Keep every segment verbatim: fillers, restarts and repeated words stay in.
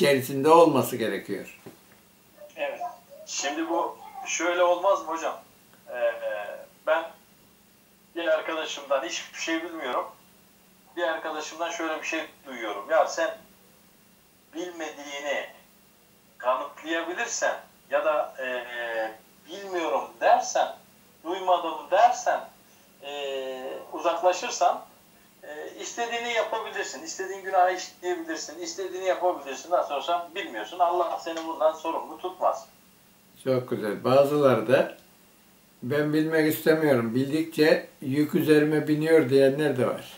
içerisinde olması gerekiyor. Evet. Şimdi bu şöyle olmaz mı hocam? Ee, ben bir arkadaşımdan hiçbir şey bilmiyorum. Bir arkadaşımdan şöyle bir şey duyuyorum. Ya sen bilmediğini kanıtlayabilirsen ya da e, bilmiyorum dersen, duymadım dersen, e, uzaklaşırsan e, istediğini yapabilirsin. İstediğin günahı işleyebilirsin. İstediğini yapabilirsin. Nasıl olsa bilmiyorsun. Allah seni bundan sorumlu tutmaz. Çok güzel. Bazıları da ben bilmek istemiyorum. Bildikçe yük üzerime biniyor diyenler de var.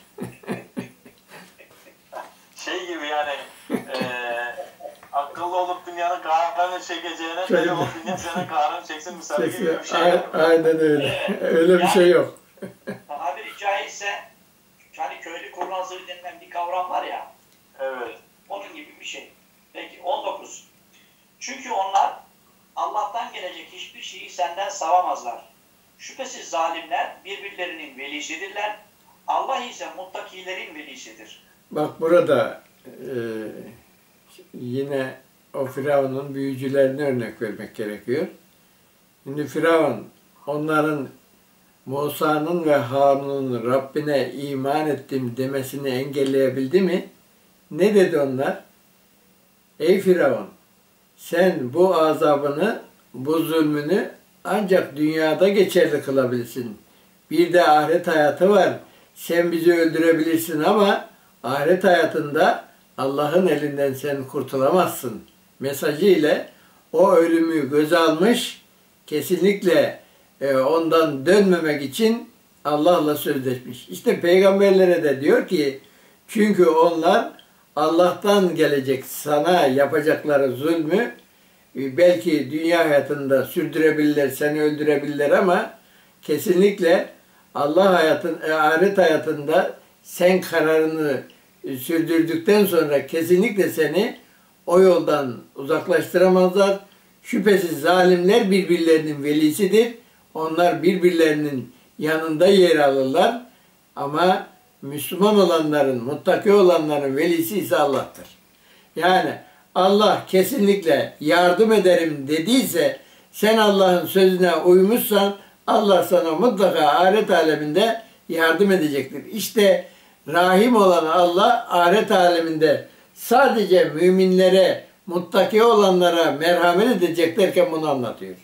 Şey gibi yani e, akıllı olup dünyanın kahrını çekeceğine deli olup dünya senin kahrını çeksin misali gibi bir şey. Aynen öyle. Öyle bir şey yok. Tabiri caizse hani köylü kurnazlığı denilen bir kavram var ya. Evet. Onun gibi bir şey. Peki on dokuz. Çünkü onlar Allah'tan gelecek hiçbir şeyi senden savamazlar. Şüphesiz zalimler birbirlerinin velisidirler. Allah ise muttakilerin velisidir. Bak burada e, yine o Firavun'un büyücülerine örnek vermek gerekiyor. Şimdi Firavun onların Musa'nın ve Harun'un Rabbine iman ettim demesini engelleyebildi mi? Ne dedi onlar? Ey Firavun, sen bu azabını, bu zulmünü ancak dünyada geçerli kılabilirsin. Bir de ahiret hayatı var. Sen bizi öldürebilirsin ama ahiret hayatında Allah'ın elinden sen kurtulamazsın mesajı ile o ölümü göze almış, kesinlikle ondan dönmemek için Allah'la sözleşmiş. İşte peygamberlere de diyor ki, çünkü onlar Allah'tan gelecek sana yapacakları zulmü belki dünya hayatında sürdürebilirler, seni öldürebilirler ama kesinlikle Allah hayatın, ahiret hayatında sen kararını sürdürdükten sonra kesinlikle seni o yoldan uzaklaştıramazlar. Şüphesiz zalimler birbirlerinin velisidir. Onlar birbirlerinin yanında yer alırlar. Ama Müslüman olanların, muttaki olanların velisi ise Allah'tır. Yani Allah kesinlikle yardım ederim dediyse, sen Allah'ın sözüne uymuşsan, Allah sana mutlaka ahiret aleminde yardım edecektir. İşte Rahim olan Allah ahiret aleminde sadece müminlere, muttaki olanlara merhamet edecek derken bunu anlatıyor.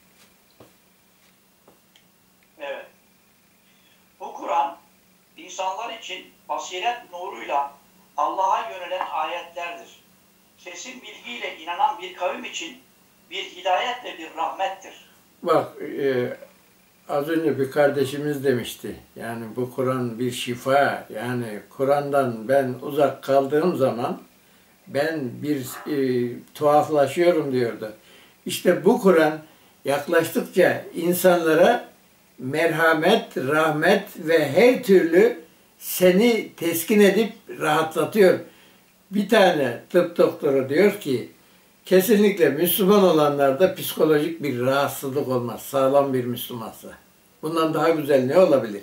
Evet. Bu Kur'an insanlar için basiret nuruyla Allah'a yönelen ayetlerdir. Kesin bilgiyle inanan bir kavim için bir hidayet ve bir rahmettir. Bak, e, az önce bir kardeşimiz demişti. Yani bu Kur'an bir şifa. Yani Kur'an'dan ben uzak kaldığım zaman ben bir e, tuhaflaşıyorum diyordu. İşte bu Kur'an yaklaştıkça insanlara merhamet, rahmet ve her türlü seni teskin edip rahatlatıyor. Bir tane tıp doktoru diyor ki, kesinlikle Müslüman olanlarda psikolojik bir rahatsızlık olmaz. Sağlam bir Müslümansa. Bundan daha güzel ne olabilir?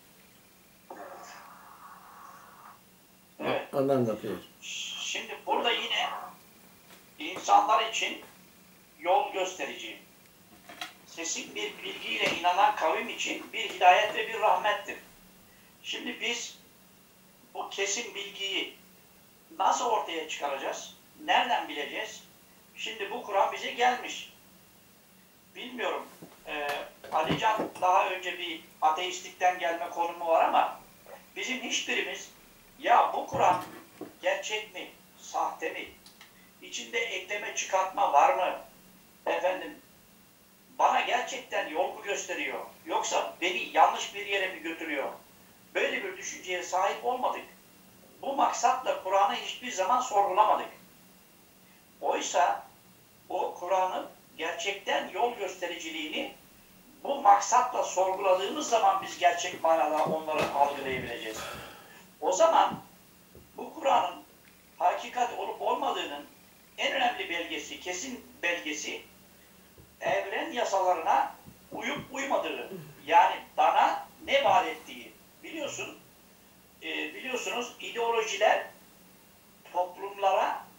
Evet. Onu anlatıyor. Şimdi burada yine insanlar için yol gösterici, kesin bir bilgiyle inanan kavim için bir hidayet ve bir rahmettir. Şimdi biz bu kesin bilgiyi nasıl ortaya çıkaracağız? Nereden bileceğiz? Şimdi bu Kur'an bize gelmiş. Bilmiyorum. Ee, Alican daha önce bir ateistlikten gelme konumu var ama bizim hiçbirimiz ya bu Kur'an gerçek mi, sahte mi? İçinde ekleme çıkartma var mı? Efendim, bana gerçekten yol mu gösteriyor? Yoksa beni yanlış bir yere mi götürüyor? Böyle bir düşünceye sahip olmadık. Bu maksatla Kur'an'ı hiçbir zaman sorgulamadık. Oysa o Kur'an'ın gerçekten yol göstericiliğini bu maksatla sorguladığımız zaman biz gerçek manada onları algılayabileceğiz. O zaman bu Kur'an'ın hakikat olup olmadığının en önemli belgesi, kesin belgesi evren yasalarına uyup uymadığı. Yani bana ne vaat ettiği. Biliyorsun, e, biliyorsunuz ideolojiler toplumlara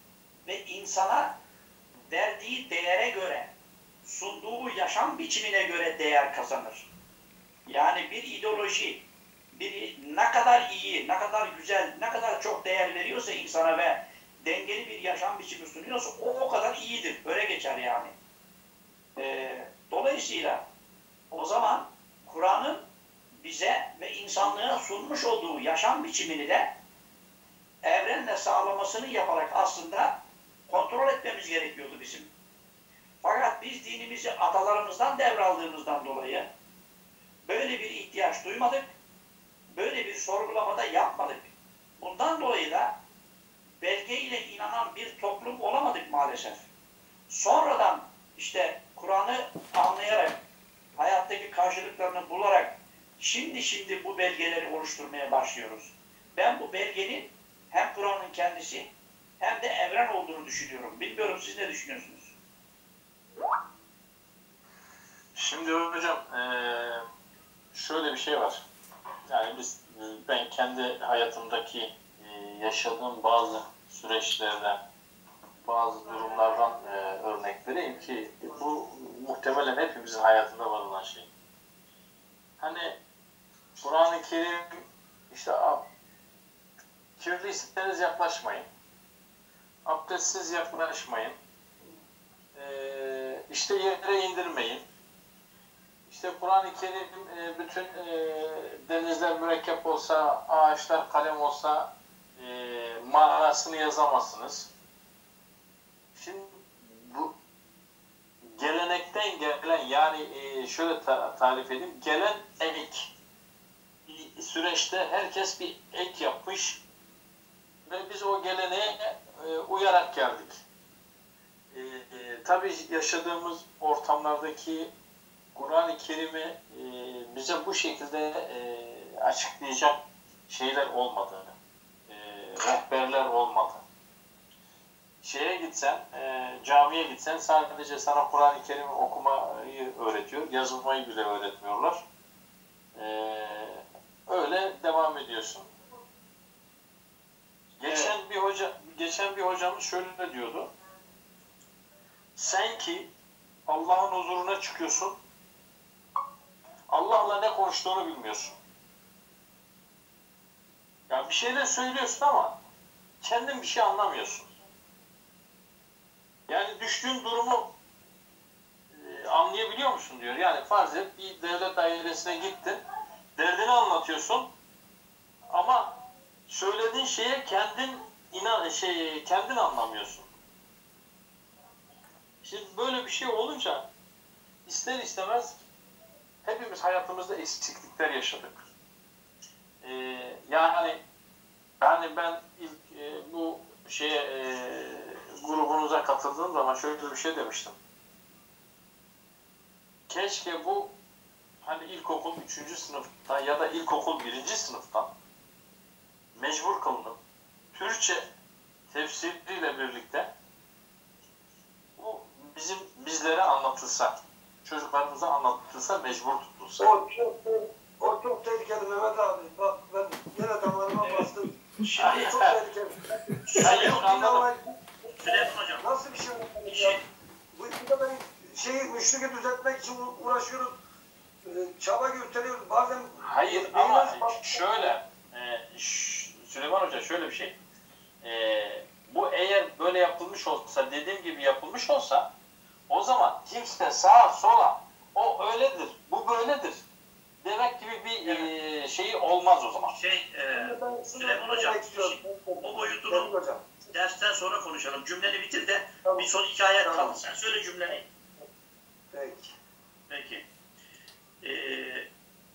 ve insana verdiği değere göre, sunduğu yaşam biçimine göre değer kazanır. Yani bir ideoloji, bir ne kadar iyi, ne kadar güzel, ne kadar çok değer veriyorsa insana ve dengeli bir yaşam biçimi sunuyorsa o o kadar iyidir. Öyle geçer yani. Ee, dolayısıyla o zaman Kur'an'ın bize ve insanlığa sunmuş olduğu yaşam biçimini de evrenle sağlamasını yaparak aslında kontrol etmemiz gerekiyordu bizim. Fakat biz dinimizi atalarımızdan devraldığımızdan dolayı böyle bir ihtiyaç duymadık, böyle bir sorgulamada yapmadık. Bundan dolayı da belge ile inanan bir toplum olamadık maalesef. Sonradan işte Kur'an'ı anlayarak, hayattaki karşılıklarını bularak şimdi şimdi bu belgeleri oluşturmaya başlıyoruz. Ben bu belgenin hem Kur'an'ın kendisi hem de evren olduğunu düşünüyorum. Bilmiyorum siz ne düşünüyorsunuz? Şimdi hocam eee, şöyle bir şey var. Yani biz ben kendi hayatımdaki eee, yaşadığım bazı süreçlerden, bazı durumlardan eee, örnek vereyim ki bu muhtemelen hepimizin hayatında var olan şey. Hani Kur'an-ı Kerim işte kirliyseniz yaklaşmayın. Abdestsiz yaklaşmayın. Ee, işte yere indirmeyin. İşte Kur'an-ı Kerim e, bütün e, denizler mürekkep olsa, ağaçlar kalem olsa e, manasını yazamazsınız. Şimdi bu gelenekten gelen yani e, şöyle ta tarif edeyim. Gelen ek bir süreçte herkes bir ek yapmış ve biz o geleneğe e, uyarak geldik. E, e, tabii yaşadığımız ortamlardaki Kur'an-ı Kerim'i e, bize bu şekilde e, açıklayacak şeyler olmadı. E, rehberler olmadı. Şeye gitsen, e, camiye gitsen sadece sana Kur'an-ı Kerim'i okumayı öğretiyor. Yazılmayı bile öğretmiyorlar. E, öyle devam ediyorsun. Geçen evet. bir hoca, geçen bir hocamız şöyle diyordu. Sen ki Allah'ın huzuruna çıkıyorsun, Allah'la ne konuştuğunu bilmiyorsun. Yani bir şeyler söylüyorsun ama kendin bir şey anlamıyorsun. Yani düştüğün durumu e, anlayabiliyor musun diyor. Yani farz et bir devlet dairesine gittin, derdini anlatıyorsun ama söylediğin şeye kendin inan şey kendin anlamıyorsun. Şimdi böyle bir şey olunca ister istemez hepimiz hayatımızda eksiklikler yaşadık. Ee, yani yani ben ilk e, bu şeye e, grubunuza katıldığım zaman şöyle bir şey demiştim. Keşke bu hani ilkokul üçüncü sınıfta ya da ilkokul birinci sınıftan mecbur kılınıp Türkçe tefsiriyle birlikte bu bizim bizlere anlatılsa, çocuklarımıza anlatılsa, mecbur tutulsa. O çok, o çok tehlikeli Mehmet abi. Bak ben yine damarıma bastım. Şimdi Çok tehlikeli. Süleyman Ama Süleyman Hocam. nasıl bir şey bu ya? Bu kadar şeyi müşriki düzeltmek için uğraşıyoruz. Ee, Çaba gösteriyoruz. Bazen hayır ama şöyle e, Süleyman Hoca şöyle bir şey. E, bu eğer böyle yapılmış olsa, dediğim gibi yapılmış olsa o zaman kimse sağa sola o öyledir, bu böyledir demek gibi bir evet. e, şeyi olmaz o zaman. Şey, e, Süleyman Hocam, o boyutunu dersten sonra konuşalım. Cümleni bitir de tamam. Bir son iki ayet tamam. kaldı. Sen söyle cümleni. Peki. Peki. Ee,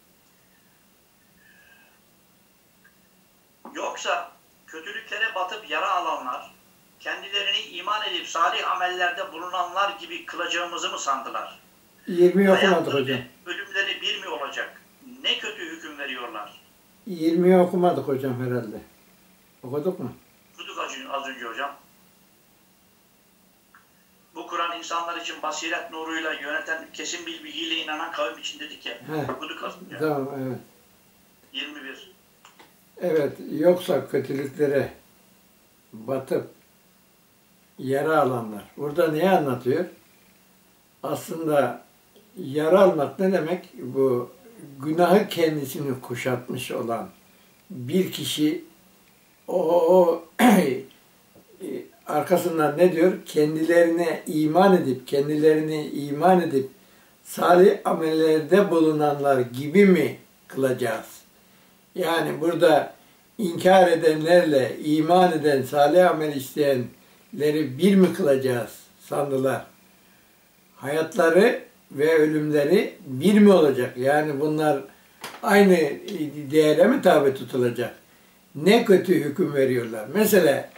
yoksa kötülüklere batıp yara alanlar, kendilerini iman edip salih amellerde bulunanlar gibi kılacağımızı mı sandılar? yirmi okumadık hocam. Ölümleri bir mi olacak? Ne kötü hüküm veriyorlar? yirmiyi okumadık hocam herhalde. Okuduk mu? Okuduk az önce hocam. Bu Kur'an insanlar için basiret nuruyla yöneten, kesin bir bilgiyle inanan kavim için dedik ya. He. Okuduk az önce. Tamam, evet. yirmi bir. Evet, yoksa kötülüklere batıp yara alanlar. Burada neyi anlatıyor? Aslında yara almak ne demek? Bu günahı kendisini kuşatmış olan bir kişi o, o arkasından ne diyor? Kendilerine iman edip, kendilerini iman edip salih amellerde bulunanlar gibi mi kılacağız? Yani burada inkar edenlerle iman eden, salih amel isteyenleri bir mi kılacağız sandılar? Hayatları ve ölümleri bir mi olacak? Yani bunlar aynı değere mi tabi tutulacak? Ne kötü hüküm veriyorlar. Mesela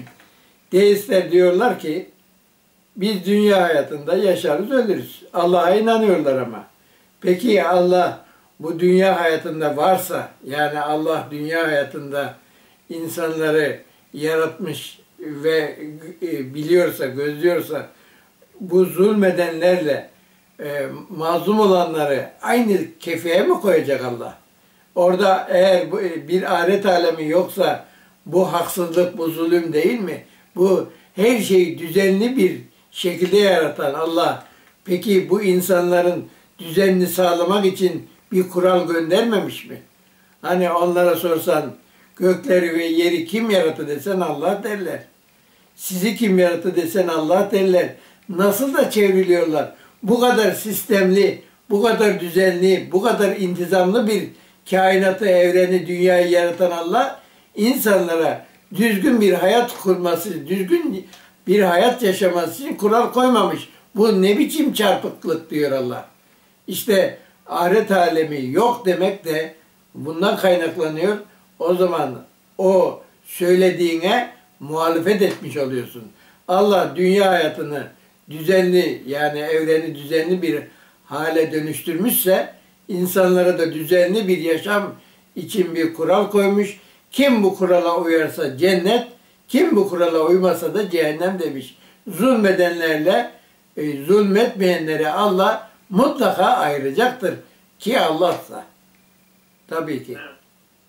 deistler diyorlar ki biz dünya hayatında yaşarız ölürüz. Allah'a inanıyorlar ama. Peki Allah bu dünya hayatında varsa, yani Allah dünya hayatında insanları yaratmış ve biliyorsa, gözlüyorsa bu zulmedenlerle e, mazlum olanları aynı kefeye mi koyacak Allah? Orada eğer bu, bir ahiret alemi yoksa bu haksızlık, bu zulüm değil mi? Bu her şeyi düzenli bir şekilde yaratan Allah. Peki bu insanların düzenini sağlamak için bir kural göndermemiş mi? Hani onlara sorsan gökleri ve yeri kim yarattı desen Allah derler. Sizi kim yarattı desen Allah derler. Nasıl da çevriliyorlar. Bu kadar sistemli, bu kadar düzenli, bu kadar intizamlı bir kainatı, evreni, dünyayı yaratan Allah insanlara düzgün bir hayat kurması, düzgün bir hayat yaşaması için kural koymamış. Bu ne biçim çarpıklık diyor Allah. İşte ahiret alemi yok demek de bundan kaynaklanıyor. O zaman o söylediğine muhalefet etmiş oluyorsun. Allah dünya hayatını düzenli, yani evreni düzenli bir hale dönüştürmüşse insanlara da düzenli bir yaşam için bir kural koymuş. Kim bu kurala uyarsa cennet, kim bu kurala uymasa da cehennem demiş. Zulmedenlerle e, zulmetmeyenlere Allah mutlaka ayıracaktır ki Allah'sa. Tabii ki. Evet.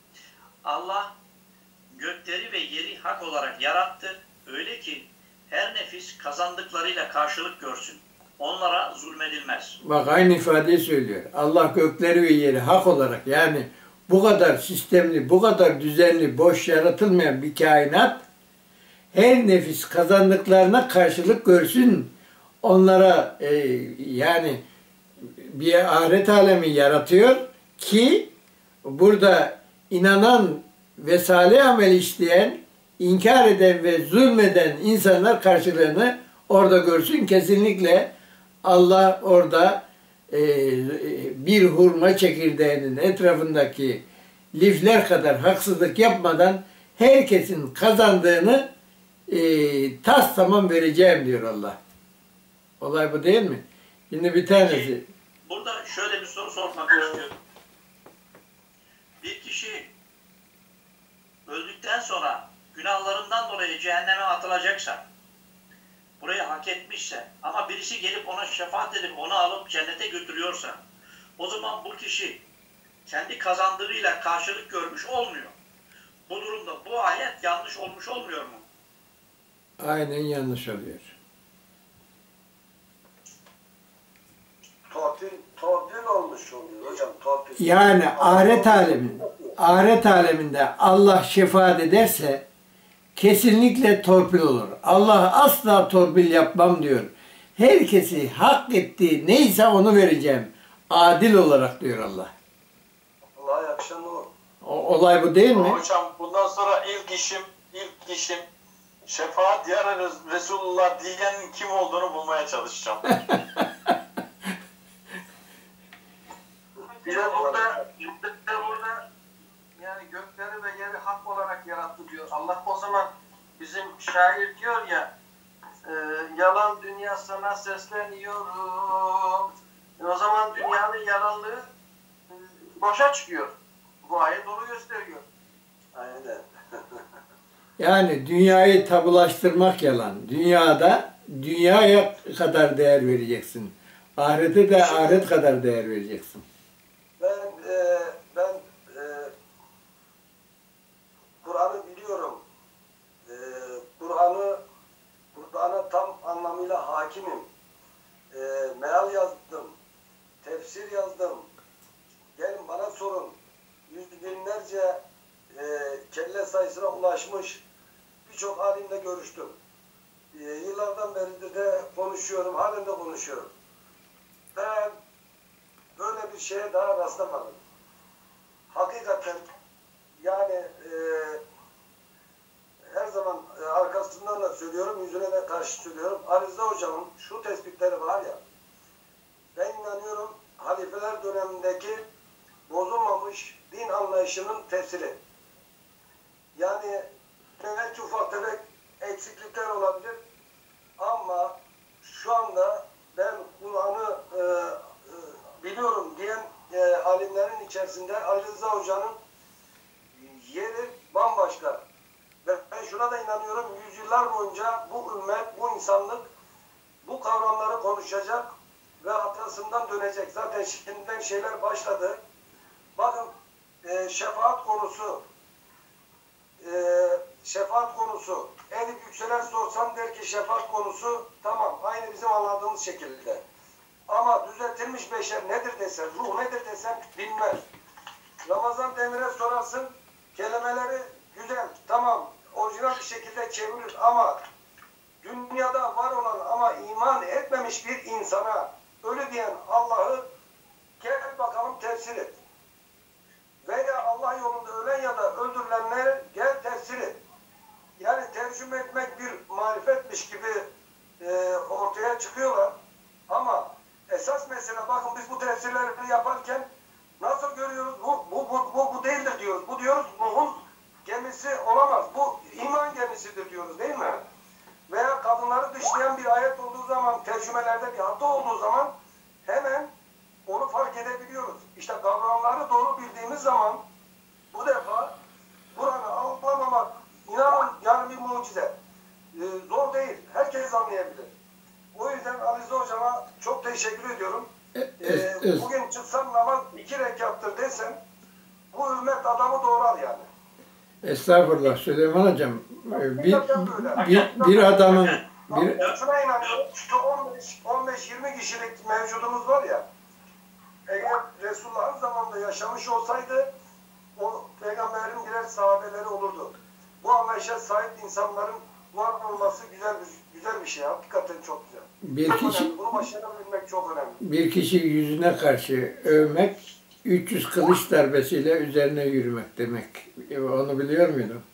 Allah gökleri ve yeri hak olarak yarattı. Öyle ki her nefis kazandıklarıyla karşılık görsün. Onlara zulmedilmez. Bak aynı ifadeyi söylüyor. Allah gökleri ve yeri hak olarak, yani bu kadar sistemli, bu kadar düzenli, boş yaratılmayan bir kainat her nefis kazandıklarına karşılık görsün. Onlara e, yani bir ahiret alemi yaratıyor ki burada inanan ve salih amel işleyen, inkar eden ve zulmeden insanlar karşılığını orada görsün. Kesinlikle Allah orada e, bir hurma çekirdeğinin etrafındaki lifler kadar haksızlık yapmadan herkesin kazandığını e, tas tamam vereceğim diyor Allah. Olay bu değil mi? Şimdi bir tanesi. Burada şöyle bir soru sormak istiyorum. Bir kişi öldükten sonra günahlarından dolayı cehenneme atılacaksa, burayı hak etmişse ama birisi gelip ona şefaat edip onu alıp cennete götürüyorsa, o zaman bu kişi kendi kazandığıyla karşılık görmüş olmuyor. Bu durumda bu ayet yanlış olmuş olmuyor mu? Aynen yanlış oluyor. Torpil, torpil olmuş oluyor hocam, torpil. Yani ahiret aleminde, ahiret aleminde Allah şefaat ederse kesinlikle torpil olur. Allah asla torpil yapmam diyor. Herkesi hak ettiği neyse onu vereceğim. Adil olarak diyor Allah. Allah'a yakışan o. O, olay bu değil mi? Hocam bundan sonra ilk işim, ilk işim şefaat yarı Resulullah diyenin kim olduğunu bulmaya çalışacağım. Bir de burada, bir de burada yani gökleri ve yeri hak olarak yarattı diyor. Allah o zaman bizim şair diyor ya, e, yalan dünya sana sesleniyorum. E, o zaman dünyanın yalanlığı e, boşa çıkıyor. Bu ayet onu gösteriyor. Aynen. Yani dünyayı tabulaştırmak yalan. Dünyada dünyaya kadar değer vereceksin. Ahirete de ahiret kadar değer vereceksin. Ben e, ben e, Kur'an'ı biliyorum. E, Kur'an'ı Kur'an'ı tamamıyla hakimim. E, meal yazdım, tefsir yazdım. Gelin bana sorun. Yüz binlerce e, kelle sayısına ulaşmış birçok alimle görüştüm. E, yıllardan beridir de konuşuyorum, halen de konuşuyorum. Ben böyle bir şeye daha rastlamadım. Hakikaten yani e, her zaman e, arkasından da söylüyorum, yüzüne de karşı söylüyorum. Ali Rıza Hocam'ın şu tespitleri var ya, ben inanıyorum halifeler dönemindeki bozulmamış din anlayışının tefsiri. Yani belki ufak tefek eksiklikler olabilir ama şu anda ben Kur'an'ı e, e, biliyorum diyen e, alimlerin içerisinde Ali Rıza Hoca'nın yeri bambaşka. Ve ben şuna da inanıyorum, yüzyıllar boyunca bu ümmet, bu insanlık bu kavramları konuşacak ve hatasından dönecek. Zaten şimdiden şeyler başladı. Bakın e, şefaat konusu e, şefaat konusu Edip Yüksel'e sorsam der ki şefaat konusu tamam aynı bizim anladığımız şekilde. Ama düzeltilmiş beşer nedir desen, ruh nedir desen bilmez. Ramazan Demir'e sorarsın kelimeleri güzel, tamam orijinal bir şekilde çevirir ama dünyada var olan ama iman etmemiş bir insana ölü diyen Allah'ı gel bakalım tefsir et. Veya Allah yolunda ölen ya da öldürülenleri gel tefsir et. Yani tercüme etmek bir marifetmiş gibi e, ortaya çıkıyorlar. Ama esas mesele bakın biz bu tefsirleri yaparken nasıl görüyoruz? Bu, bu, bu, bu, bu değildir diyoruz. Bu diyoruz Nuh'un gemisi olamaz. Bu iman gemisidir diyoruz değil mi? Veya kadınları dışlayan bir ayet olduğu zaman, tercümelerde bir hata olduğu zaman hemen onu fark edebiliyoruz. İşte kavramları doğru bildiğimiz zaman bu defa Kur'an'ı anlamamak, inanın yani bir mucize. Ee, zor değil. Herkes anlayabilir. O yüzden Ali Rıza Hocam'a çok teşekkür ediyorum. Ee, bugün çıksam namaz iki rekattır desem bu ümmet adamı doğrar yani. Estağfurullah Süleyman Hocam. Bir, bir, bir adamın bir... Şuna inanıyorum. Şu on beş yirmi kişilik mevcudumuz var ya, eğer Resulullah'ın zamanında yaşamış olsaydı o peygamberin birer sahabeleri olurdu. Bu anlayışa sahip insanların var olması güzel bir, güzel bir şey. Hakikaten çok güzel. Bir çok kişi, önemli. Bunu başarabilmek çok önemli. Bir kişi yüzüne karşı övmek, üç yüz kılıç darbesiyle üzerine yürümek demek. Onu biliyor muydun?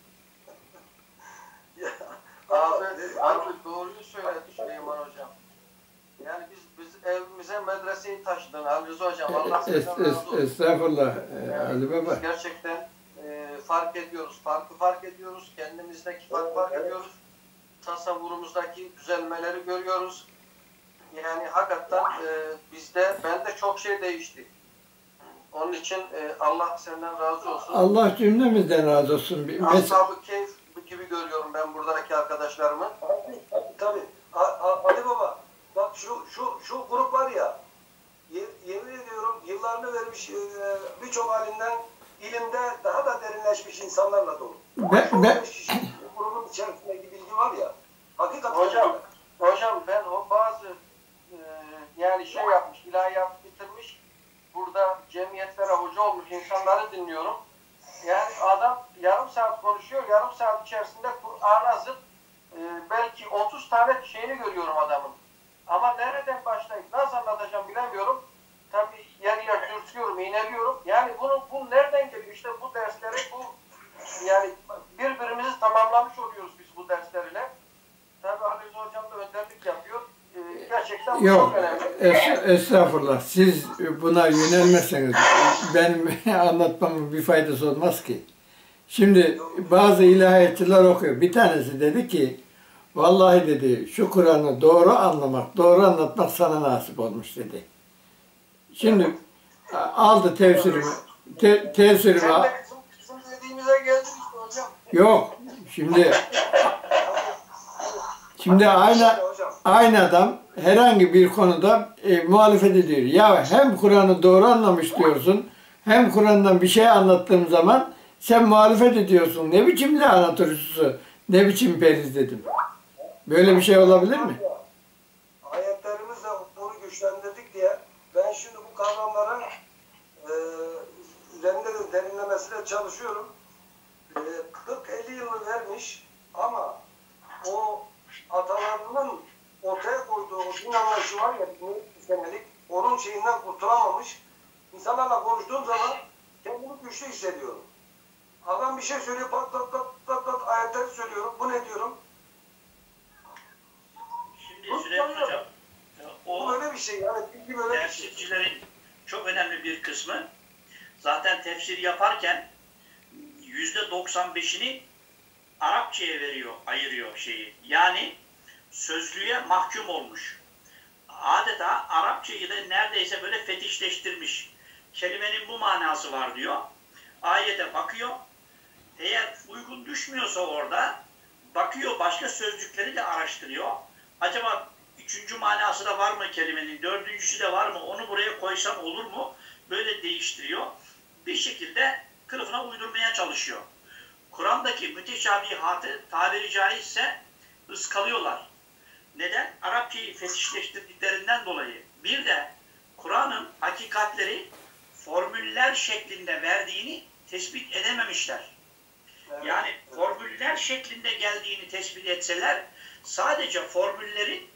Abi, abi doğruyu söyledi Süleyman Hocam. Yani biz biz evimize medreseyi taşıdın Ali Rıza Hocam. Allah Es, senden es, razı olsun. estağfurullah Yani Ali Baba. biz gerçekten e, fark ediyoruz. Farkı fark ediyoruz. Kendimizdeki farkı fark ediyoruz. Tasavvurumuzdaki düzelmeleri görüyoruz. Yani hakikaten e, bizde, bende çok şey değişti. Onun için e, Allah senden razı olsun. Allah cümlemizden razı olsun. Bir mes- Ashab-ı Keyf gibi görüyorum ben buradaki arkadaşlarımı. Tabii. A- A- Ali Baba, bak şu şu şu grup var ya, ye- yemin ediyorum yıllarını vermiş e, birçok alimden ilimde daha da derinleşmiş insanlarla dolu. Ben- Şu ben- on beş kişi grubun içerisindeki bilgi var ya, hakikaten Hocam, hocam ben o bazı e, yani şey yapmış, ilahiyat bitirmiş, burada cemiyetlere hoca olmuş insanları dinliyorum. Yani adam yarım saat konuşuyor, yarım saat içerisinde Kur'an'a zıt e, belki otuz tane şeyini görüyorum adamın. Ama nereden başlayıp nasıl anlatacağım bilemiyorum. Tabii yer yer dürtüyorum, iğneliyorum. Yani bunu, bu nereden geliyor? İşte bu dersleri, bu yani birbirimizi tamamlamış oluyoruz biz bu derslerle. Tabii Ali Rıza Hocam da önderlik yapıyor. Ee, gerçekten bu Yok, çok önemli. es- estağfurullah. Siz buna yönelmezseniz benim anlatmamın bir faydası olmaz ki. Şimdi bazı ilahiyatçılar okuyor. Bir tanesi dedi ki, vallahi dedi, şu Kur'an'ı doğru anlamak, doğru anlatmak sana nasip olmuş dedi. Şimdi aldı tefsirimi, te- tefsirimi Sen de bizim, bizim dediğimize geldin işte hocam. yok. Şimdi şimdi aynı aynı adam herhangi bir konuda e, muhalefet ediyor. Ya hem Kur'an'ı doğru anlamış diyorsun, hem Kur'an'dan bir şey anlattığım zaman sen muhalefet ediyorsun. Ne biçim lanet hırsızı, ne biçim periz dedim. Böyle bir şey olabilir mi? derinlemesine çalışıyorum. Ee, kırk elli yılını vermiş ama o atalarının ortaya koyduğu o din anlayışı var ya, senelik, onun şeyinden kurtulamamış. İnsanlarla konuştuğum zaman kendimi güçlü hissediyorum. Adam bir şey söylüyor, pat pat pat pat pat ayetleri söylüyorum. Bu ne diyorum? Şimdi Bu Süleyman sanıyorum. Hocam, Bu o böyle bir şey yani. Bilgi böyle bir şey. tefsircilerin çok önemli bir kısmı zaten tefsir yaparken yüzde doksan beşini Arapçaya veriyor, ayırıyor şeyi. Yani sözlüğe mahkum olmuş. Adeta Arapçayı da neredeyse böyle fetişleştirmiş. Kelimenin bu manası var diyor. Ayete bakıyor. Eğer uygun düşmüyorsa orada bakıyor, başka sözcükleri de araştırıyor. Acaba üçüncü manası da var mı kelimenin, dördüncüsü de var mı, onu buraya koysam olur mu? Böyle değiştiriyor. Bir şekilde kılıfına uydurmaya çalışıyor. Kur'an'daki müteşabihatı tabiri caizse ıskalıyorlar. Neden? Arapçayı fetişleştirdiklerinden dolayı. Bir de Kur'an'ın hakikatleri formüller şeklinde verdiğini tespit edememişler. Evet. Yani formüller şeklinde geldiğini tespit etseler sadece formüllerin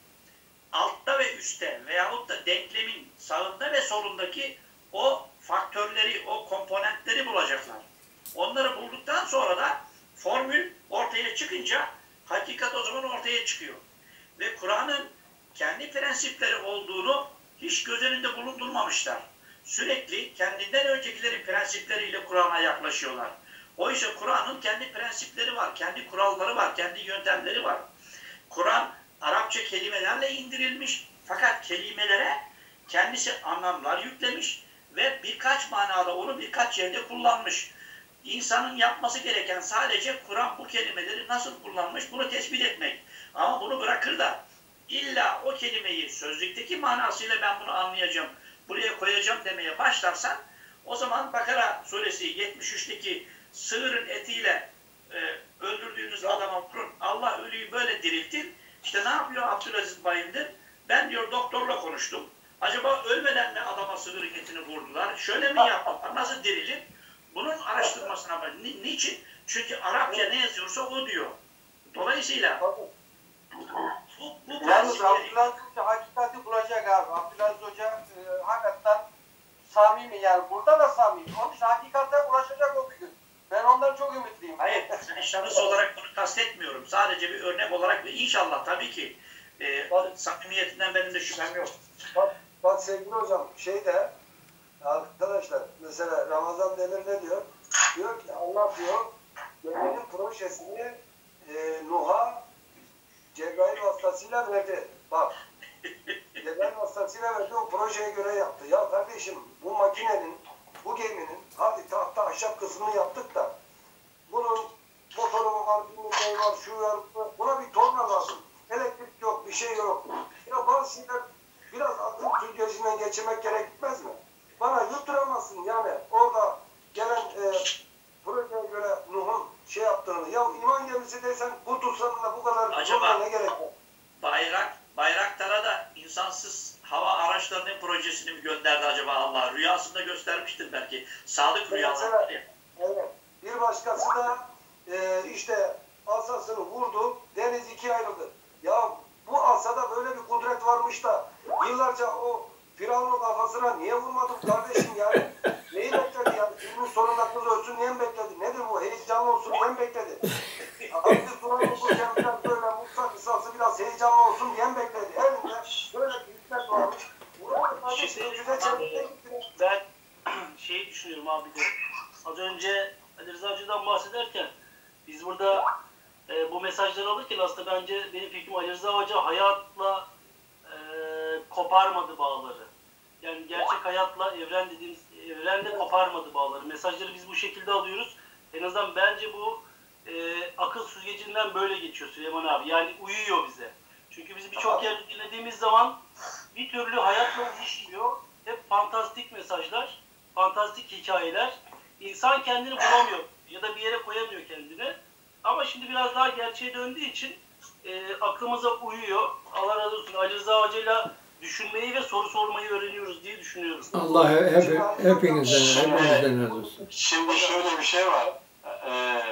altta ve üstte veyahut da denklemin sağında ve solundaki o faktörleri, o komponentleri bulacaklar. Onları bulduktan sonra da formül ortaya çıkınca hakikat o zaman ortaya çıkıyor. Ve Kur'an'ın kendi prensipleri olduğunu hiç göz önünde bulundurmamışlar. Sürekli kendinden öncekilerin prensipleriyle Kur'an'a yaklaşıyorlar. Oysa Kur'an'ın kendi prensipleri var, kendi kuralları var, kendi yöntemleri var. Kur'an Arapça kelimelerle indirilmiş fakat kelimelere kendisi anlamlar yüklemiş ve birkaç manada onu birkaç yerde kullanmış. İnsanın yapması gereken sadece Kur'an bu kelimeleri nasıl kullanmış bunu tespit etmek. Ama bunu bırakır da illa o kelimeyi sözlükteki manasıyla ben bunu anlayacağım, buraya koyacağım demeye başlarsan o zaman Bakara suresi yetmiş üçteki sığırın etiyle e, öldürdüğünüz adama vurun. Allah ölüyü böyle diriltir. İşte ne yapıyor Abdülaziz Bayındır? Ben diyor doktorla konuştum. Acaba ölmeden mi adama sığırın etini vurdular? Şöyle mi yaptılar? Nasıl dirilir? Bunun araştırmasına bak. Ni niçin? Çünkü Arapça ne yazıyorsa o diyor. Dolayısıyla bu, bu Yalnız prensipleri... Abdülaziz Hoca hakikati bulacak abi. Abdülaziz Hoca e, hakikaten samimi yani. Burada da samimi. Onun için hakikate ulaşacak o bir gün. Ben ondan çok ümitliyim. Hayır, ben şahıs olarak bunu kastetmiyorum. Sadece bir örnek olarak ve inşallah tabii ki e, samimiyetinden benim de şüphem yok. Bak, bak sevgili hocam, şeyde arkadaşlar mesela Ramazan Demir ne diyor? Diyor ki Allah diyor geminin projesini e, Nuh'a Cebrail vasıtasıyla verdi. Bak Cebrail vasıtasıyla verdi, o projeye göre yaptı. Ya kardeşim bu makinenin, bu geminin hadi tahta ahşap kısmını yaptık da bunun motoru var, bir şey var, şu var, buna bir torna lazım. Elektrik yok, bir şey yok. Ya bazı şeyler biraz akıl süzgecinden geçirmek gerekmez mi? Bana yutturamazsın yani orada gelen e, projeye göre Nuh'un şey yaptığını. Ya iman gemisi desen Kurtulsan'la bu kadar Acaba ne gerek var? Bayrak, Bayraktar'a da insansız hava araçlarının projesini mi gönderdi acaba Allah? Rüyasında göstermiştir belki. Sadık rüyalar var ya. Evet. Bir başkası da e, işte asasını vurdu, deniz ikiye ayrıldı. Ya bu asada böyle bir kudret varmış da yıllarca o Firavun'un kafasına niye vurmadım kardeşim yani? Neyi bekledi yani? Filmin sonunda kız ölsün diye mi bekledi? Nedir bu? Heyecanlı olsun diye mi bekledi? Abi Kur'an okurken biraz böyle Musa kısası biraz heyecanlı olsun diye mi bekledi? Elinde böyle bir hikmet varmış. Şimdi ben şeyi düşünüyorum abi de. Az önce Ali Rıza Hoca'dan bahsederken biz burada e, bu mesajları alırken aslında bence benim fikrim Ali Rıza Hoca hayatla e, koparmadı bağları. Yani gerçek hayatla evren dediğimiz evrende koparmadı bağları. Mesajları biz bu şekilde alıyoruz. En azından bence bu e, akıl süzgecinden böyle geçiyor Süleyman abi. Yani uyuyor bize. Çünkü biz birçok yer dinlediğimiz zaman bir türlü hayatla uyuşmuyor. Hep fantastik mesajlar, fantastik hikayeler. İnsan kendini bulamıyor ya da bir yere koyamıyor kendini. Ama şimdi biraz daha gerçeğe döndüğü için e, aklımıza uyuyor. Allah razı olsun. Ali Rıza Hoca'yla düşünmeyi ve soru sormayı öğreniyoruz diye düşünüyorum. Allah hep, hepinizden, hepinizden razı olsun. Şimdi şöyle bir şey var. Ee,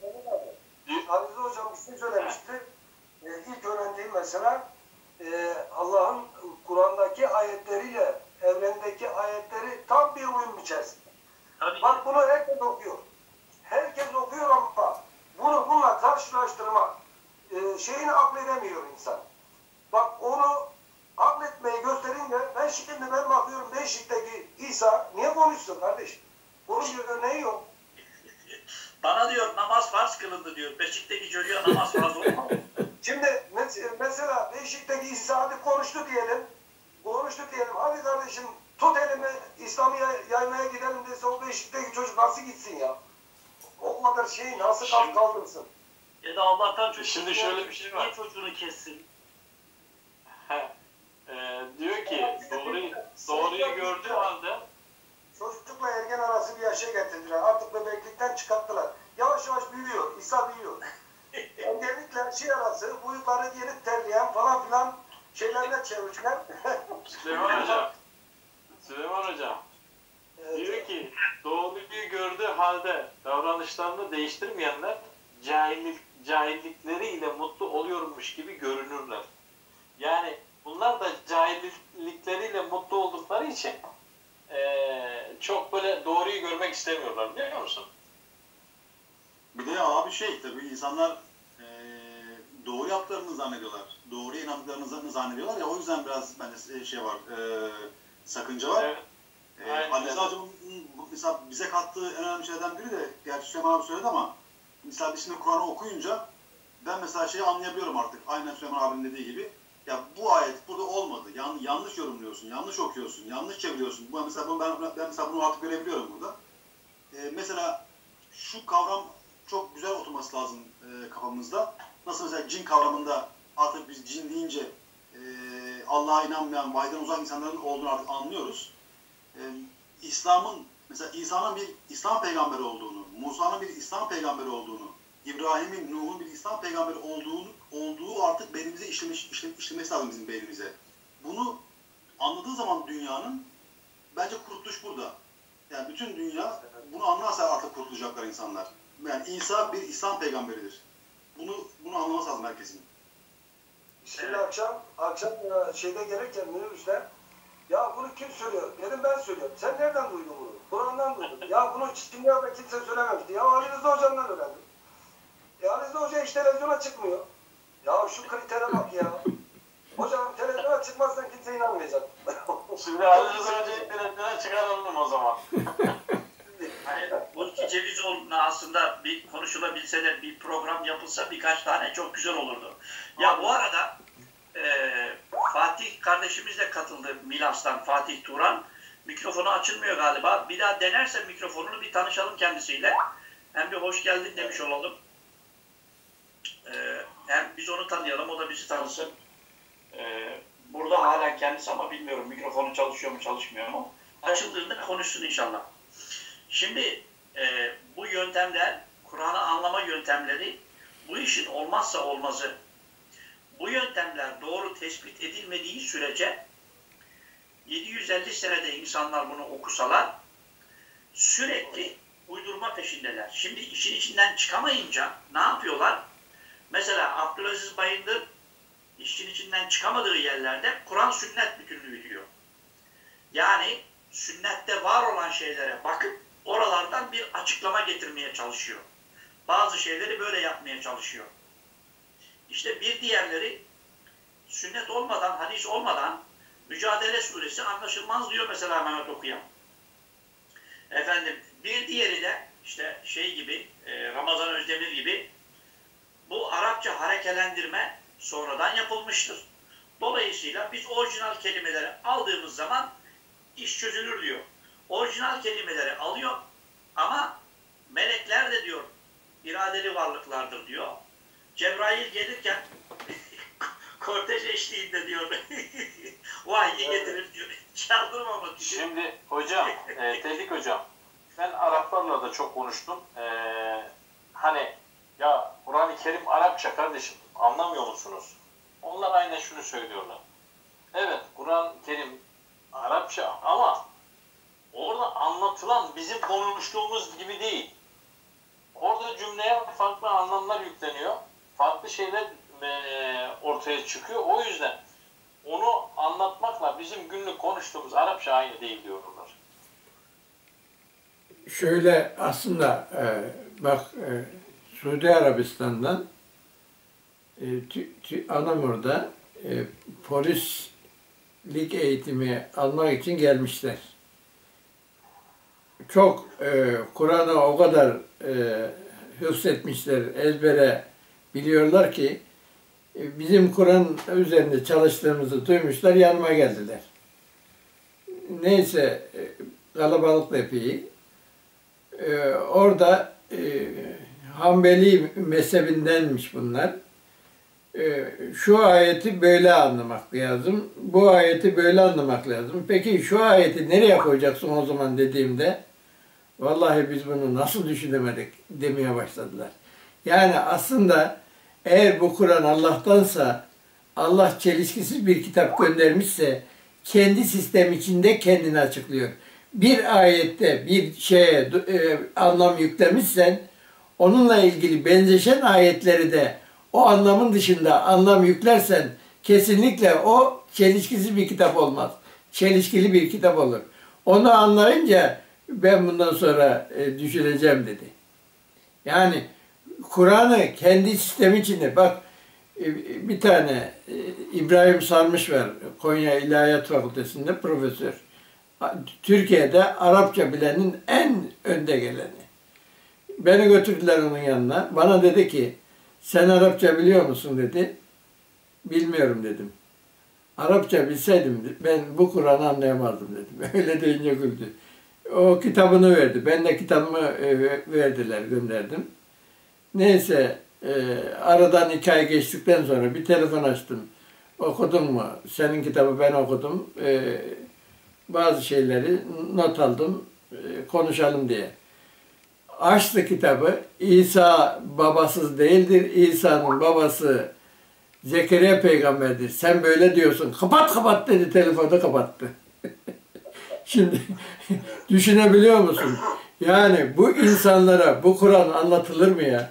Aziz Hocam bir şey söylemişti. Ee, ilk öğrendiğim mesela e, Allah'ın Kur'an'daki ayetleriyle evrendeki ayetleri tam bir uyum içerisinde. Tabii Bak bunu herkes okuyor. Herkes okuyor ama bunu bununla karşılaştırmak e, şeyini akledemiyor insan. Bak onu akletmeyi gösterince ben şimdi ben bakıyorum Beşik'teki İsa niye konuşsun kardeşim? Bunun bir örneği yok. Bana diyor namaz farz kılındı diyor. Beşik'teki çocuğa namaz farz olmaz. Şimdi mesela Beşik'teki İsa hadi konuştu diyelim. Konuştu diyelim. Hadi kardeşim tut elimi İslam'ı yaymaya gidelim dese o Beşik'teki çocuk nasıl gitsin ya? O kadar şeyi nasıl Şimdi- kaldırsın? Ya da Allah'tan çocuk Şimdi şöyle bir şey var. niye çocuğunu kessin? Ee, diyor ki doğruyu, doğruyu gördüğü halde Çocukla ergen arası bir yaşa getirdiler. Artık bebeklikten çıkarttılar. Yavaş yavaş büyüyor. İsa büyüyor. Ergenlikle şey arası bıyıkları gelip terleyen falan filan şeylerle çevirdiler. Süleyman Hocam Süleyman Hocam diyor ki doğruyu gördüğü halde davranışlarını değiştirmeyenler cahillik, cahillikleriyle mutlu oluyormuş gibi görünürler. Yani bunlar da cahillikleriyle mutlu oldukları için eee, çok böyle doğruyu görmek istemiyorlar, biliyor musun? Bir de abi şey tabii insanlar eee doğru yaptıklarını zannediyorlar. Doğruya inandıklarını zannediyorlar ya o yüzden biraz bende şey var, eee sakınca var. Evet. Eee Aynen. Ali Rıza Hocam'ın bu- mesela bize kattığı en önemli şeylerden biri de, gerçi Süleyman abi söyledi ama mesela biz şimdi Kur'an'ı okuyunca ben mesela şeyi anlayabiliyorum artık. Aynen Süleyman abinin dediği gibi. Ya bu ayet burada olmadı. Yan, yanlış yorumluyorsun, yanlış okuyorsun, yanlış çeviriyorsun. Bu mesela bunu ben, ben mesela bunu artık görebiliyorum burada. Ee, mesela şu kavram çok güzel oturması lazım e, kafamızda. Nasıl mesela cin kavramında artık biz cin deyince e, Allah'a inanmayan, vahiden uzak insanların olduğunu artık anlıyoruz. E, İslam'ın mesela İsa'nın bir İslam peygamberi olduğunu, Musa'nın bir İslam peygamberi olduğunu, İbrahim'in, Nuh'un bir İslam peygamberi olduğu, olduğu artık beynimize işlemiş, işle, işlemesi lazım bizim beynimize. Bunu anladığı zaman dünyanın bence kurtuluş burada. Yani bütün dünya bunu anlarsa artık kurtulacaklar insanlar. Yani İsa bir İslam peygamberidir. Bunu bunu anlaması lazım herkesin. Şimdi akşam, akşam e, şeyde gelirken minibüste ya bunu kim söylüyor? Dedim ben söylüyorum. Sen nereden duydun bunu? Kur'an'dan duydum. Ya bunu dünyada kimse söylememişti. Ya Ali Rıza Hocam'dan öğrendim. Ya Ali Rıza Hoca hiç televizyona çıkmıyor. Ya şu kritere bak ya. Hocam televizyona çıkmazsan kimse inanmayacak. Şimdi Ali Rıza Hoca'yı televizyona çıkaralım o zaman. Hayır, bu iki Cevizoğlu'na aslında bir konuşulabilse de bir program yapılsa birkaç tane çok güzel olurdu. Ya bu arada e, Fatih kardeşimiz de katıldı Milas'tan, Fatih Turan. Mikrofonu açılmıyor galiba. Bir daha denerse mikrofonunu bir tanışalım kendisiyle. Hem bir hoş geldin demiş olalım. E, hem biz onu tanıyalım, o da bizi tanısın. E, burada hala kendisi ama bilmiyorum mikrofonu çalışıyor mu çalışmıyor mu. Açıldığında konuşsun inşallah. Şimdi e, bu yöntemler, Kur'an'ı anlama yöntemleri bu işin olmazsa olmazı. Bu yöntemler doğru tespit edilmediği sürece yedi yüz elli senede insanlar bunu okusalar sürekli uydurma peşindeler. Şimdi işin içinden çıkamayınca ne yapıyorlar? Mesela Abdülaziz Bayındır işin içinden çıkamadığı yerlerde Kur'an sünnet bütünlüğü diyor. Yani sünnette var olan şeylere bakıp oralardan bir açıklama getirmeye çalışıyor. Bazı şeyleri böyle yapmaya çalışıyor. İşte bir diğerleri sünnet olmadan, hadis olmadan Mücadele Suresi anlaşılmaz diyor mesela Mehmet Okuyan. Efendim bir diğeri de işte şey gibi Ramazan Özdemir gibi bu Arapça harekelendirme sonradan yapılmıştır. Dolayısıyla biz orijinal kelimeleri aldığımız zaman iş çözülür diyor. Orijinal kelimeleri alıyor ama melekler de diyor iradeli varlıklardır diyor. Cebrail gelirken kortej eşliğinde diyor vahyi getirir diyor. Çaldırmamak için. Şimdi hocam, e, Tevfik hocam, ben Araplarla da çok konuştum. E, hani ya Kur'an-ı Kerim Arapça kardeşim, anlamıyor musunuz? Onlar aynen şunu söylüyorlar. Evet, Kur'an Kur'an-ı Kerim Arapça ama orada anlatılan bizim konuştuğumuz gibi değil. Orada cümleye farklı anlamlar yükleniyor. Farklı şeyler e, ortaya çıkıyor. O yüzden onu anlatmakla bizim günlük konuştuğumuz Arapça aynı değil diyorlar. Şöyle aslında e, bak e, Suudi Arabistan'dan e, tü, tü, Anamur'da e, polislik eğitimi almak için gelmişler. Çok e, Kur'an'ı o kadar e, hıfzetmişler, ezbere biliyorlar ki e, bizim Kur'an üzerinde çalıştığımızı duymuşlar, yanıma geldiler. Neyse e, kalabalık epey. E, orada e, Hanbeli mezhebindenmiş bunlar. E, şu ayeti böyle anlamak lazım, bu ayeti böyle anlamak lazım. Peki şu ayeti nereye koyacaksın o zaman dediğimde, vallahi biz bunu nasıl düşünemedik demeye başladılar. Yani aslında eğer bu Kur'an Allah'tansa, Allah çelişkisiz bir kitap göndermişse, kendi sistem içinde kendini açıklıyor. Bir ayette bir şeye e, anlam yüklemişsen, onunla ilgili benzeşen ayetleri de o anlamın dışında anlam yüklersen, kesinlikle o çelişkisiz bir kitap olmaz. Çelişkili bir kitap olur. Onu anlayınca ben bundan sonra e, düşüneceğim dedi. Yani Kur'an'ı kendi sistemi içinde, bak e, bir tane e, İbrahim Sarmış var, Konya İlahiyat Fakültesi'nde profesör. Türkiye'de Arapça bilenin en önde geleni. Beni götürdüler onun yanına. Bana dedi ki, sen Arapça biliyor musun dedi. Bilmiyorum dedim. Arapça bilseydim ben bu Kur'an'ı anlayamazdım dedim. Öyle deyince güldü. O kitabını verdi. Ben de kitabımı verdiler, gönderdim. Neyse e, aradan iki ay geçtikten sonra bir telefon açtım. Okudun mu? Senin kitabı ben okudum. E, bazı şeyleri not aldım. E, konuşalım diye. Açtı kitabı. İsa babasız değildir. İsa'nın babası Zekeriya peygamberdir. Sen böyle diyorsun. Kapat kapat dedi. Telefonu kapattı. Şimdi düşünebiliyor musun? Yani bu insanlara bu Kur'an anlatılır mı ya?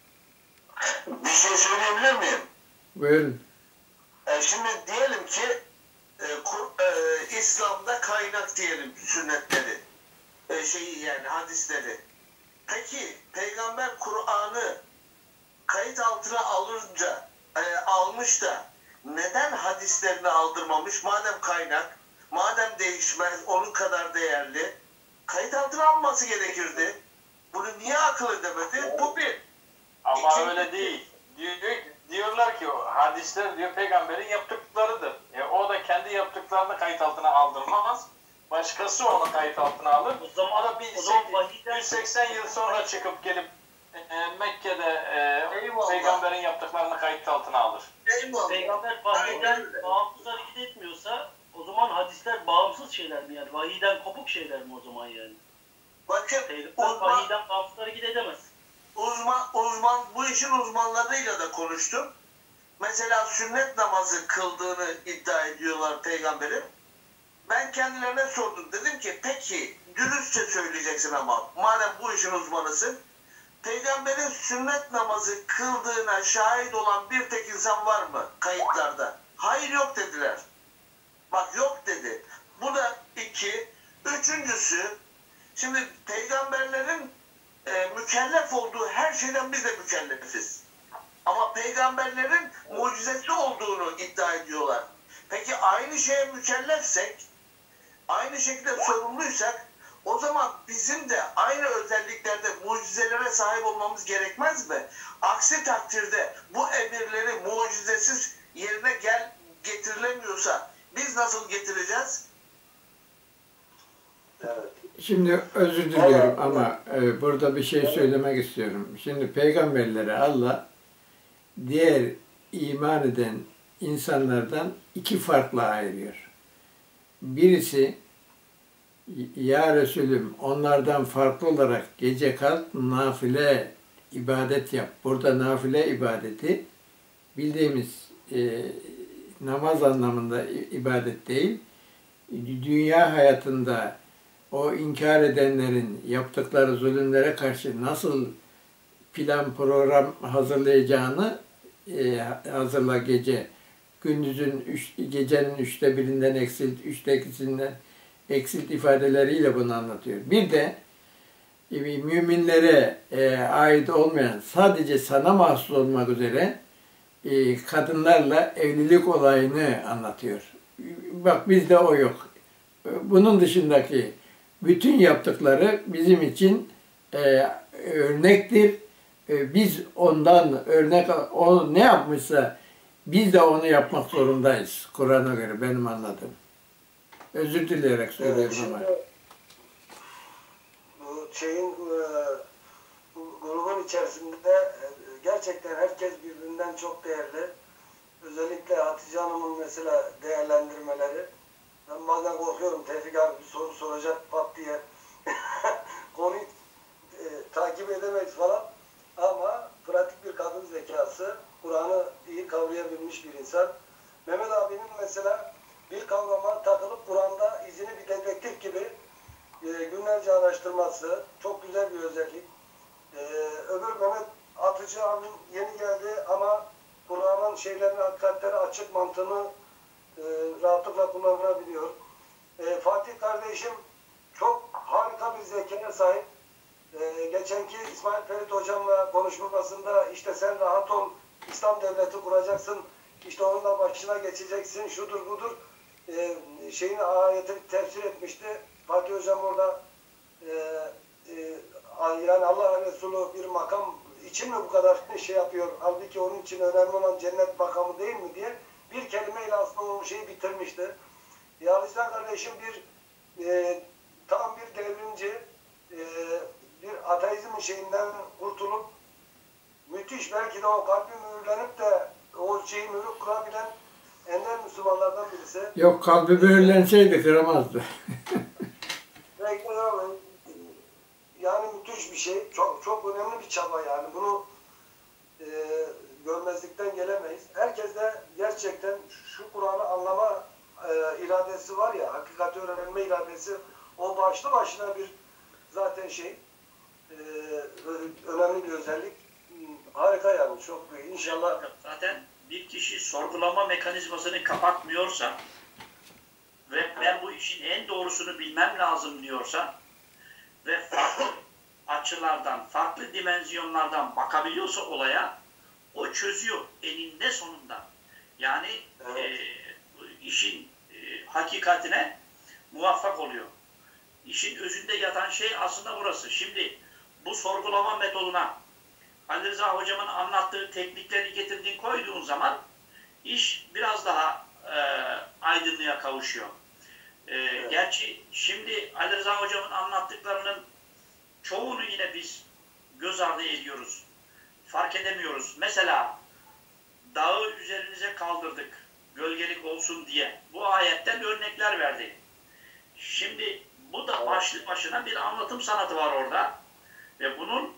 Bir şey söyleyebilir miyim? Buyurun. E şimdi diyelim ki e, Kur, e, İslam'da kaynak diyelim sünnetleri. E, şeyi yani hadisleri. Peki Peygamber Kur'an'ı kayıt altına alınca e, almış da neden hadislerini aldırmamış? Madem kaynak, madem değişmez, onun kadar değerli, kayıt altına alması gerekirdi. Bunu niye akıl edemedi? Bu bir. Ama İkinci, öyle değil. Diyor, diyorlar ki o hadisler diyor peygamberin yaptıklarıdır. E, o da kendi yaptıklarını kayıt altına aldırmaz. Başkası onu kayıt altına alır. O zaman da yüz seksen yıl sonra çıkıp gelip e, Mekke'de e, peygamberin yaptıklarını kayıt altına alır. Eyvallah. Peygamber vahiyden bağımsız hareket etmiyorsa o zaman hadisler bağımsız şeyler mi yani? Vahiyden kopuk şeyler mi o zaman yani? Bakın Peygamber uzman, vahiyden bağımsız hareket edemez. uzman, uzman, bu işin uzmanlarıyla da konuştum. Mesela sünnet namazı kıldığını iddia ediyorlar peygamberin. Ben kendilerine sordum. Dedim ki peki dürüstçe söyleyeceksin ama madem bu işin uzmanısın. Peygamberin sünnet namazı kıldığına şahit olan bir tek insan var mı kayıtlarda? Hayır yok dediler. Bak yok dedi. Bu da iki. Üçüncüsü şimdi peygamberlerin e, mükellef olduğu her şeyden biz de mükellefiz. Ama peygamberlerin mucizesi olduğunu iddia ediyorlar. Peki aynı şeye mükellefsek, aynı şekilde sorumluysak o zaman bizim de aynı özelliklerde mucizelere sahip olmamız gerekmez mi? Aksi takdirde bu emirleri mucizesiz yerine gel getirilemiyorsa biz nasıl getireceğiz? Evet. Şimdi özür diliyorum ama e, burada bir şey söylemek istiyorum. Şimdi peygamberlere Allah diğer iman eden insanlardan iki farklı ayırıyor. Birisi, ya Resulüm onlardan farklı olarak gece kalk nafile ibadet yap. Burada nafile ibadeti bildiğimiz e, namaz anlamında ibadet değil, dünya hayatında o inkar edenlerin yaptıkları zulümlere karşı nasıl plan program hazırlayacağını e, hazırla gece. Gündüzün üç, gecenin üçte birinden eksilt, üçte ikisinden eksilt ifadeleriyle bunu anlatıyor. Bir de e, müminlere e, ait olmayan, sadece sana mahsus olmak üzere e, kadınlarla evlilik olayını anlatıyor. Bak bizde o yok. Bunun dışındaki bütün yaptıkları bizim için e, örnektir. E, biz ondan örnek, o ne yapmışsa biz de onu yapmak zorundayız. Kur'an'a göre benim anladığım. Özür dileyerek söylüyorum ama. Bu şeyin e, bu grubun içerisinde e, gerçekten herkes birbirinden çok değerli. Özellikle Hatice Hanım'ın mesela değerlendirmeleri. Ben bazen korkuyorum Tevfik abi bir soru soracak pat diye. Konuyu e, takip edemeyiz falan. Ama pratik bir kadın zekası, Kur'an'ı iyi kavrayabilmiş bir insan. Mehmet abinin mesela bir kavrama takılıp Kur'an'da izini bir dedektif gibi e, günlerce araştırması çok güzel bir özellik. E, öbür Mehmet Atıcı abim yeni geldi ama Kur'an'ın şeylerini, hakikatleri açık mantığını e, rahatlıkla kullanabiliyor. E, Fatih kardeşim çok harika bir zekaya sahip. Ee, geçenki İsmail Ferit hocamla konuşmasında işte sen rahat ol, İslam devleti kuracaksın, işte onunla başına geçeceksin, şudur budur ee, şeyin ayeti tefsir etmişti. Fatih hocam orada e, e, yani Allah Resulü bir makam için mi bu kadar şey yapıyor, halbuki onun için önemli olan cennet makamı değil mi diye bir kelimeyle aslında o şeyi bitirmişti. Yavuzcan kardeşim bir e, tam bir devrimci, e, bir ateizmin şeyinden kurtulup müthiş belki de o kalbi mühürlenip de o şeyi mühür kurabilen ender Müslümanlardan birisi. Yok, kalbi mühürlenseydi kıramazdı. Yani müthiş bir şey. Çok çok önemli bir çaba yani. Bunu e, görmezlikten gelemeyiz. Herkes de gerçekten şu Kur'an'ı anlama e, iradesi var ya, hakikati öğrenme iradesi, o başlı başına bir zaten şey e, önemli bir özellik. Harika yani, çok büyük. İnşallah zaten bir kişi sorgulama mekanizmasını kapatmıyorsa ve ben bu işin en doğrusunu bilmem lazım diyorsa ve farklı açılardan, farklı dimenzyonlardan bakabiliyorsa olaya, o çözüyor eninde sonunda. Yani evet. e, işin e, hakikatine muvaffak oluyor. İşin özünde yatan şey aslında burası. Şimdi bu sorgulama metoduna Ali Rıza hocamın anlattığı teknikleri getirdiğin koyduğun zaman iş biraz daha e, aydınlığa kavuşuyor. E, evet. Gerçi şimdi Ali Rıza hocamın anlattıklarının çoğunu yine biz göz ardı ediyoruz. Fark edemiyoruz. Mesela dağı üzerinize kaldırdık, gölgelik olsun diye. Bu ayetten örnekler verdi. Şimdi bu da başlı başına bir anlatım sanatı var orada. Ve bunun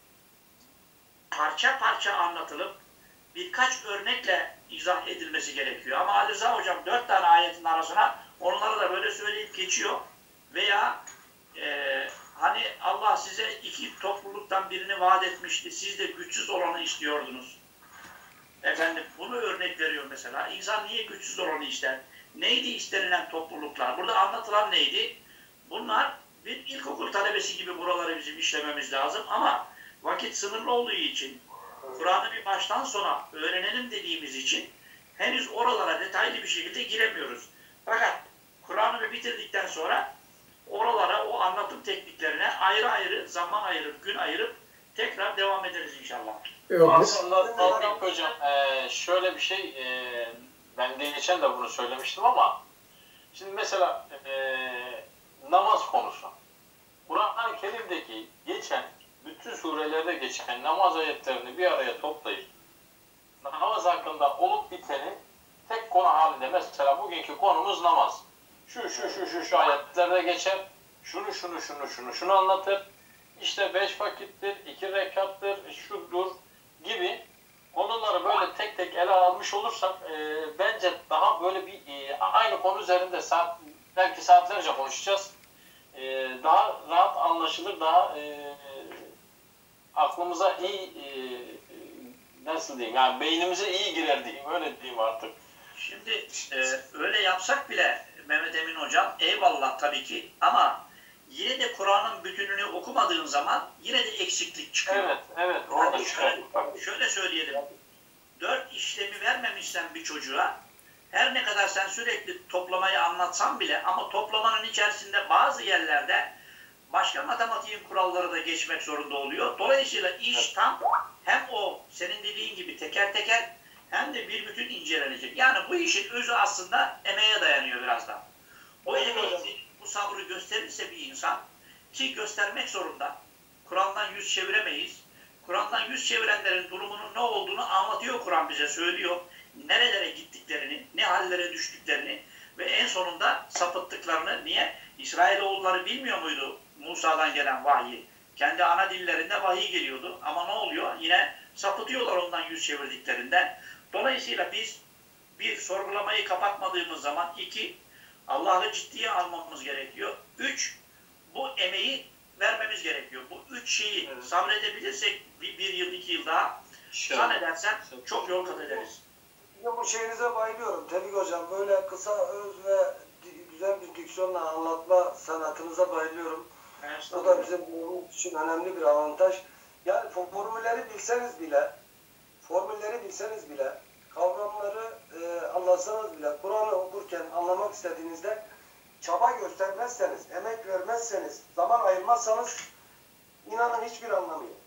parça parça anlatılıp birkaç örnekle izah edilmesi gerekiyor. Ama Ali Rıza hocam dört tane ayetin arasına onları da böyle söyleyip geçiyor. Veya e, hani Allah size iki topluluktan birini vaat etmişti. Siz de güçsüz olanı istiyordunuz. Efendim bunu örnek veriyor mesela. İnsan niye güçsüz olanı ister? Neydi istenilen topluluklar? Burada anlatılan neydi? Bunlar bir ilkokul talebesi gibi buraları bizim işlememiz lazım ama vakit sınırlı olduğu için, Kur'an'ı bir baştan sona öğrenelim dediğimiz için henüz oralara detaylı bir şekilde giremiyoruz. Fakat Kur'an'ı bitirdikten sonra oralara, o anlatım tekniklerine ayrı ayrı zaman ayırıp, gün ayırıp tekrar devam ederiz inşallah. Aslında Tevfik hocam e, şöyle bir şey, e, ben de geçen de bunu söylemiştim ama şimdi mesela e, namaz konusu. Kur'an-ı Kerim'deki geçen, bütün surelerde geçen namaz ayetlerini bir araya toplayıp namaz hakkında olup biteni tek konu halinde, mesela bugünkü konumuz namaz. Şu şu şu şu şu ayetlerde geçer, şunu şunu şunu şunu şunu anlatır. İşte beş vakittir, iki rekattır, şudur gibi konuları böyle tek tek ele almış olursak e, bence daha böyle bir e, aynı konu üzerinde saat, belki saatlerce konuşacağız. E, daha rahat anlaşılır, daha e, aklımıza iyi e, nasıl diyeyim, yani beynimize iyi girer diyeyim, öyle diyeyim artık. Şimdi e, öyle yapsak bile Mehmet Emin Hocam eyvallah tabii ki, ama yine de Kur'an'ın bütününü okumadığın zaman yine de eksiklik çıkıyor. Evet, evet. Orada Yani şöyle, şöyle söyleyelim. Dört işlemi vermemişsen bir çocuğa, her ne kadar sen sürekli toplamayı anlatsan bile, ama toplamanın içerisinde bazı yerlerde başka matematiğin kuralları da geçmek zorunda oluyor. Dolayısıyla iş tam hem o senin dediğin gibi teker teker hem de bir bütün incelenecek. Yani bu işin özü aslında emeğe dayanıyor biraz da. O emeği, bu sabrı gösterirse bir insan, ki göstermek zorunda. Kur'an'dan yüz çeviremeyiz. Kur'an'dan yüz çevirenlerin durumunun ne olduğunu anlatıyor Kur'an, bize söylüyor. Nerelere gittiklerini, ne hallere düştüklerini ve en sonunda sapıttıklarını. Niye? İsrailoğulları bilmiyor muydu Musa'dan gelen vahyi? Kendi ana dillerinde vahiy geliyordu. Ama ne oluyor? Yine sapıtıyorlar ondan yüz çevirdiklerinden. Dolayısıyla biz bir, sorgulamayı kapatmadığımız zaman, iki, Allah'ı ciddiye almamız gerekiyor. Üç, bu emeği vermemiz gerekiyor. Bu üç şeyi evet. sabredebilirsek bir, bir yıl, iki yıl daha zannedersem çok yol kat ederiz. Bu şeyinize bayılıyorum Tevfik Hocam. Böyle kısa, öz ve güzel bir diksiyonla anlatma sanatınıza bayılıyorum. Evet, bu da bizim için önemli bir avantaj. Yani formülleri bilseniz bile, formülleri bilseniz bile, kavramları e, anlatsanız bile, Kur'an'ı okurken anlamak istediğinizde çaba göstermezseniz, emek vermezseniz, zaman ayırmazsanız inanın hiçbir anlamı yok.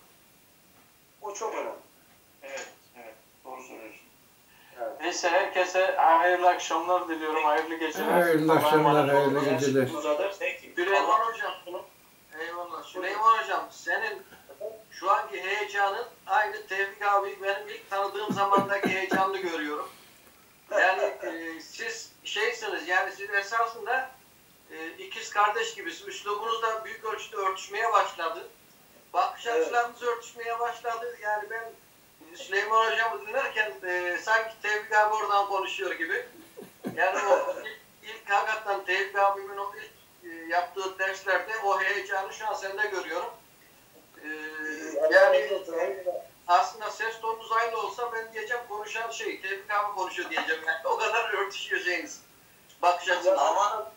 O çok önemli. Evet, evet. Doğru söylüyorsun. Evet. Neyse, herkese hayırlı akşamlar diliyorum, hayırlı geceler. Hayırlı akşamlar, hayırlı geceler. Süleyman Hocam, eyvallah. Süleyman Hocam, senin şu anki heyecanın aynı Tevfik abi benim ilk tanıdığım zamandaki heyecanını görüyorum. Yani e, siz şeysiniz, yani siz esasında e, ikiz kardeş gibisiniz. Üslubunuz da büyük ölçüde örtüşmeye başladı. Bakış açılarınız evet. örtüşmeye başladı. Yani ben Süleyman Hocam'ı dinlerken e, sanki Tevfik abi oradan konuşuyor gibi. Yani o ilk, ilk hakikaten Tevfik abimin o ilk e, yaptığı derslerde o heyecanı şu an sende görüyorum. E, yani aslında ses tonunuz aynı olsa ben diyeceğim konuşan şey, Tevfik abi konuşuyor diyeceğim. Yani o kadar örtüşüyor şeyiniz. Bakış açınız. Ama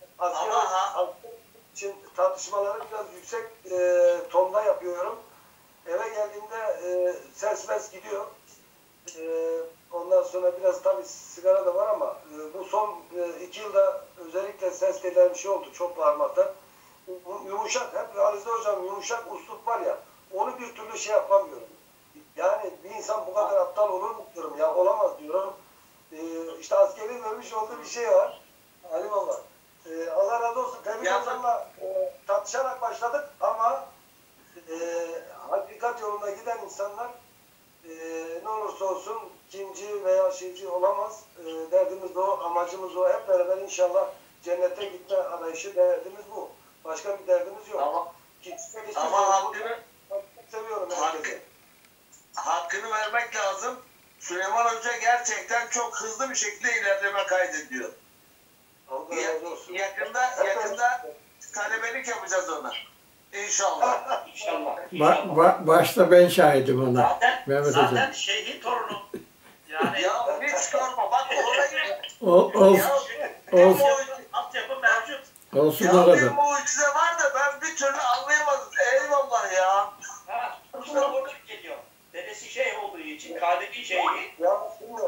ama için tartışmaları biraz yüksek e, tonda yapıyorum. Eve geldiğimde e, ses mes gidiyor. E, ondan sonra biraz tabii sigara da var ama e, bu son e, iki yılda özellikle ses denilen bir şey oldu çok bağırmaktan. Yumuşak, hep Alize Hocam yumuşak uslup var ya, onu bir türlü şey yapamıyorum. Yani bir insan bu kadar aptal olur mu diyorum ya, olamaz diyorum. E, işte askerin vermiş olduğu bir şey var. Ali Baba. E, Allah razı olsun. Tevfik Hocam'la e, tartışarak başladık ama e, hakikat yolunda giden insanlar e, ne olursa olsun ikinci veya şeyci olamaz. E, derdimiz o, amacımız o. Hep beraber inşallah cennete gitme arayışı, derdimiz bu. Başka bir derdimiz yok. Ama, Kimse ama hakkını, seviyorum hakkı, hakkını vermek lazım. Süleyman Hoca gerçekten çok hızlı bir şekilde ilerleme kaydediyor. Ya, yakında yakında talebelik yapacağız ona. İnşallah. İnşallah. Ba ba başta ben şahidim ona. Zaten, Mehmet zaten Hocam. şeyhin torunu. Yani ya hiç sorma. Bak orayı. O, olsun. Olsun. Altyapı mevcut. Olsun Ya o bir kadar. mucize var da ben bir türlü anlayamadım. Eyvallah ya. Ha, işte oradan geliyor. Dedesi şey olduğu için, Kaderi şeyhi. Ya şimdi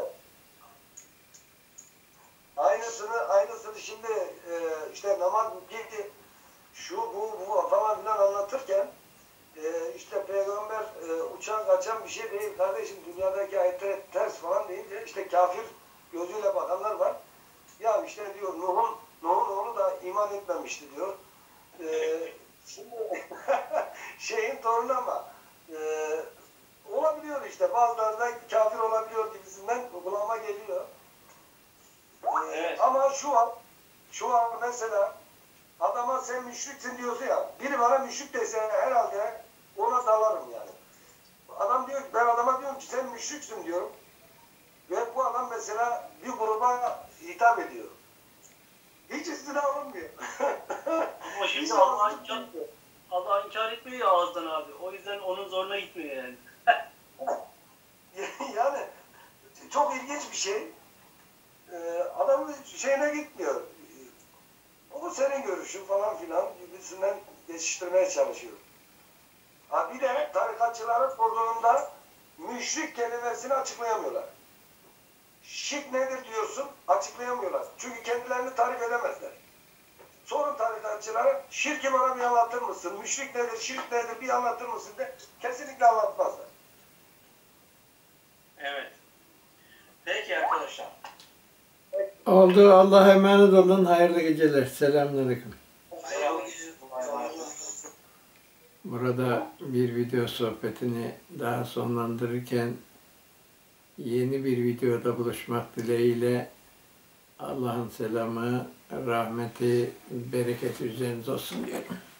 aynısını, aynısını şimdi e, işte namaz gibi şu bu bu falan filan anlatırken e, işte peygamber e, uçan kaçan bir şey değil kardeşim, dünyadaki ayetler ters falan deyince işte kafir gözüyle bakanlar var. Ya işte diyor Nuh'un Nuh'un oğlu da iman etmemişti diyor. E, şimdi şeyin torunu ama e, olabiliyor işte, bazıları da kafir olabiliyor gibisinden kulağıma geliyor. Ee, evet. Ama şu an şu an mesela adama sen müşriksin diyorsun ya, biri bana müşrik dese herhalde ona dalarım yani. Adam diyor ki, ben adama diyorum ki sen müşriksin diyorum. Ve bu adam mesela bir gruba hitap ediyor. Hiç üstüne alınmıyor. Ama şimdi Hiç Allah alınmıyor. inkar, Allah inkar etmiyor ya ağızdan abi. O yüzden onun zoruna gitmiyor yani. Yani çok ilginç bir şey. Ee, adamın şeyine gitmiyor. O senin görüşün falan filan gibisinden geçiştirmeye çalışıyor. Ha bir de tarikatçılara sorduğunda müşrik kelimesini açıklayamıyorlar. Şirk nedir diyorsun, açıklayamıyorlar. Çünkü kendilerini tarif edemezler. Sorun tarikatçılara, şirki bana bir anlatır mısın? Müşrik nedir, şirk nedir bir anlatır mısın de kesinlikle anlatmazlar. Evet. Peki arkadaşlar. Oldu. Allah'a emanet olun. Hayırlı geceler. Selamünaleyküm. Burada bir video sohbetini daha sonlandırırken yeni bir videoda buluşmak dileğiyle Allah'ın selamı, rahmeti, bereketi üzerinize olsun diyorum.